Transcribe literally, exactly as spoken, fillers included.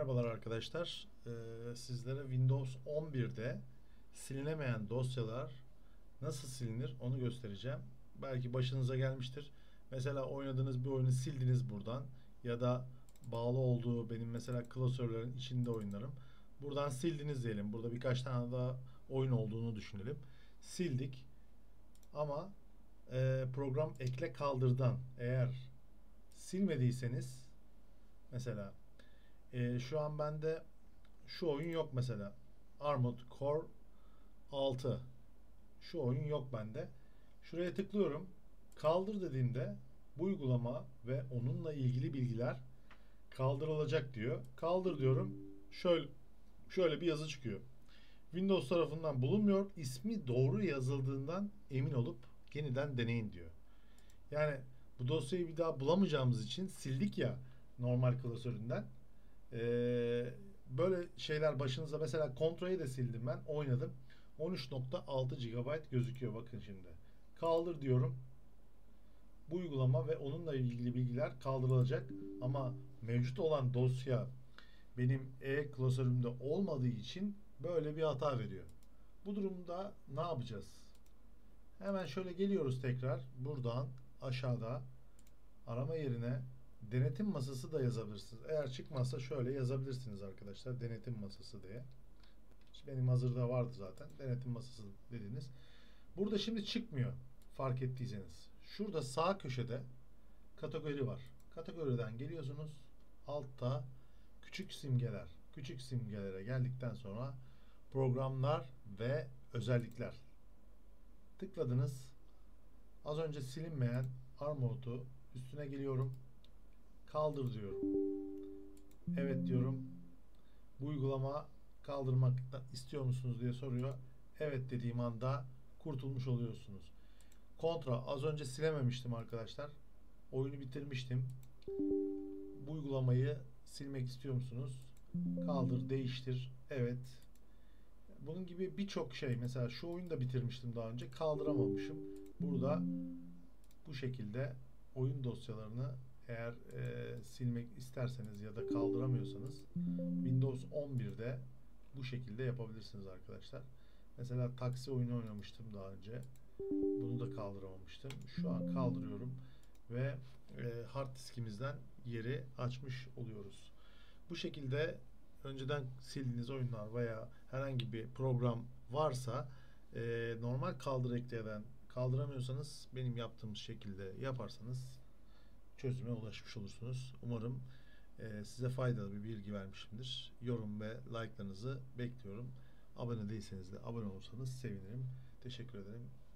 Merhabalar arkadaşlar. Ee, sizlere Windows on birde silinemeyen dosyalar nasıl silinir onu göstereceğim. Belki başınıza gelmiştir. Mesela oynadığınız bir oyunu sildiniz buradan ya da bağlı olduğu benim mesela klasörlerin içinde oynarım. Buradan sildiniz diyelim. Burada birkaç tane daha oyun olduğunu düşünelim. Sildik ama e, program ekle kaldırdan eğer silmediyseniz mesela e, şu an bende şu oyun yok mesela. Armored Core altı. Şu oyun yok bende. Şuraya tıklıyorum. Kaldır dediğimde bu uygulama ve onunla ilgili bilgiler kaldırılacak diyor. Kaldır diyorum. Şöyle şöyle bir yazı çıkıyor. Windows tarafından bulunmuyor. İsmi doğru yazıldığından emin olup yeniden deneyin diyor. Yani bu dosyayı bir daha bulamayacağımız için sildik ya normal klasöründen. Ee, böyle şeyler başınıza mesela Contra'yı da sildim ben oynadım. on üç nokta altı gigabayt gözüküyor bakın şimdi. Kaldır diyorum. Bu uygulama ve onunla ilgili bilgiler kaldırılacak ama mevcut olan dosya benim E klasörümde olmadığı için böyle bir hata veriyor. Bu durumda ne yapacağız? Hemen şöyle geliyoruz tekrar buradan aşağıda arama yerine denetim masası da yazabilirsiniz. Eğer çıkmazsa şöyle yazabilirsiniz arkadaşlar. Denetim masası diye. Benim hazırda vardı zaten. Denetim masası dediniz. Burada şimdi çıkmıyor. Fark ettiyseniz. Şurada sağ köşede kategori var. Kategoriden geliyorsunuz. Altta küçük simgeler. Küçük simgelere geldikten sonra programlar ve özellikler. Tıkladınız. Az önce silinmeyen Armor'u üstüne geliyorum. Kaldır diyorum. Evet diyorum. Bu uygulama kaldırmak istiyor musunuz diye soruyor. Evet dediğim anda kurtulmuş oluyorsunuz. Kontra az önce silememiştim arkadaşlar. Oyunu bitirmiştim. Bu uygulamayı silmek istiyor musunuz? Kaldır, değiştir. Evet. Bunun gibi birçok şey. Mesela şu oyunu da bitirmiştim daha önce. Kaldıramamışım. Burada bu şekilde oyun dosyalarını eğer e, silmek isterseniz ya da kaldıramıyorsanız Windows on birde bu şekilde yapabilirsiniz arkadaşlar. Mesela taksi oyunu oynamıştım daha önce. Bunu da kaldıramamıştım. Şu an kaldırıyorum ve e, hard diskimizden yeri açmış oluyoruz. Bu şekilde önceden sildiğiniz oyunlar veya herhangi bir program varsa e, normal kaldır ekleden kaldıramıyorsanız benim yaptığım şekilde yaparsanız çözüme ulaşmış olursunuz. Umarım e, size faydalı bir bilgi vermişimdir. Yorum ve like'larınızı bekliyorum. Abone değilseniz de abone olursanız sevinirim. Teşekkür ederim.